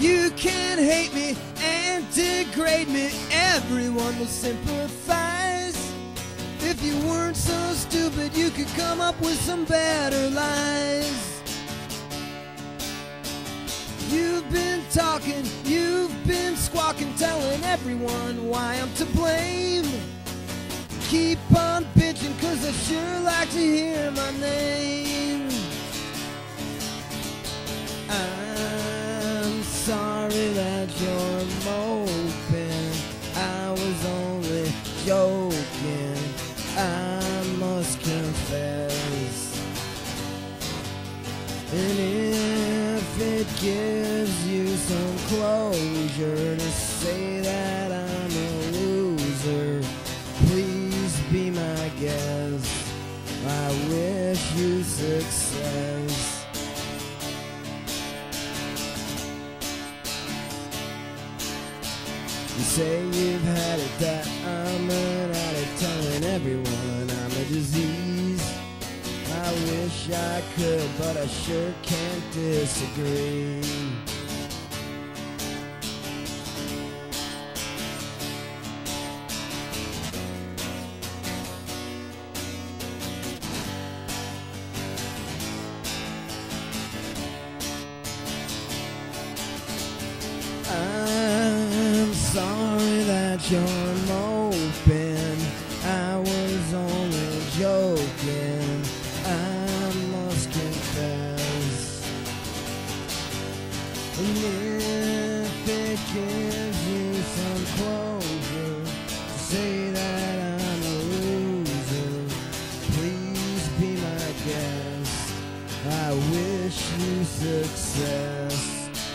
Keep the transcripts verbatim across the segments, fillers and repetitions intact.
You can hate me and degrade me, everyone will sympathize. If you weren't so stupid, you could come up with some better lies. You've been talking, you've been squawking, telling everyone why I'm to blame. Keep on bitching, cause I sure like to hear my name. I'm sorry that you're moping, I was only joking, I must confess. And if it gives you some closure to say that I'm a loser, please be my guest, I wish you success. You say you've had it, that I'm an addict, telling everyone I'm a disease. I wish I could, but I sure can't disagree. I'm sorry that you're moping, I was only joking, I must confess. And if it gives you some closure to say that I'm a loser, please be my guest, I wish you success.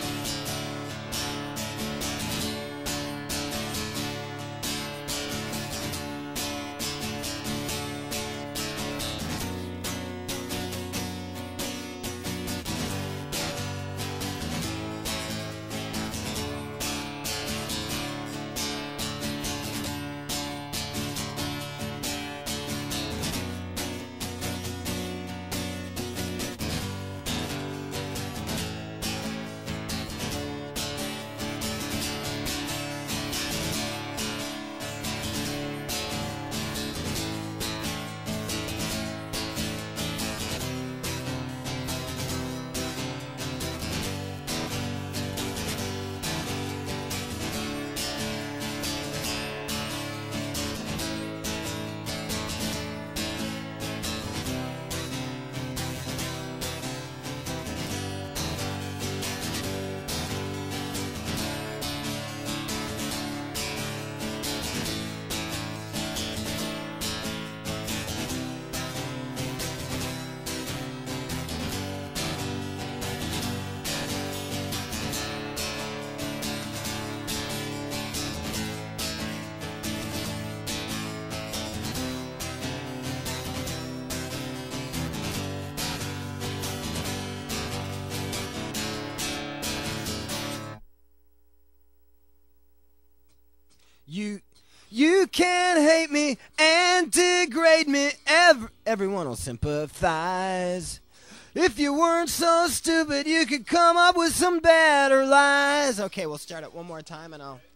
You, you can hate me and degrade me, Every, everyone will sympathize. If you weren't so stupid, you could come up with some better lies. Okay, we'll start it one more time and I'll...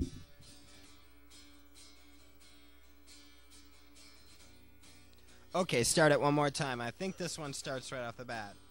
Okay, start it one more time. I think this one starts right off the bat.